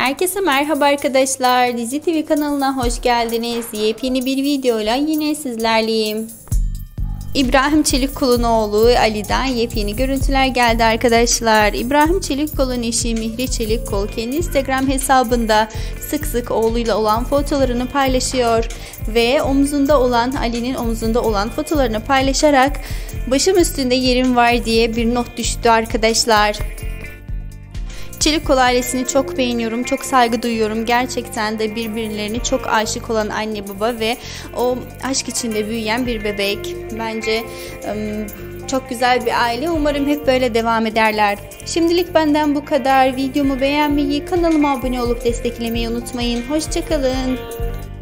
Herkese merhaba arkadaşlar. Dizi TV kanalına hoş geldiniz. Yepyeni bir videoyla yine sizlerleyim. İbrahim Çelikkolu'nun oğlu Ali'den yepyeni görüntüler geldi arkadaşlar. İbrahim Çelikkolu'nun eşi Mihri Çelikkol kendi Instagram hesabında sık sık oğluyla olan fotolarını paylaşıyor ve Ali'nin omzunda olan fotolarını paylaşarak "Başım üstünde yerim var" diye bir not düştü arkadaşlar. Çelikkol ailesini çok beğeniyorum, çok saygı duyuyorum. Gerçekten de birbirlerine çok aşık olan anne baba ve o aşk içinde büyüyen bir bebek. Bence çok güzel bir aile. Umarım hep böyle devam ederler. Şimdilik benden bu kadar. Videomu beğenmeyi, kanalıma abone olup desteklemeyi unutmayın. Hoşça kalın.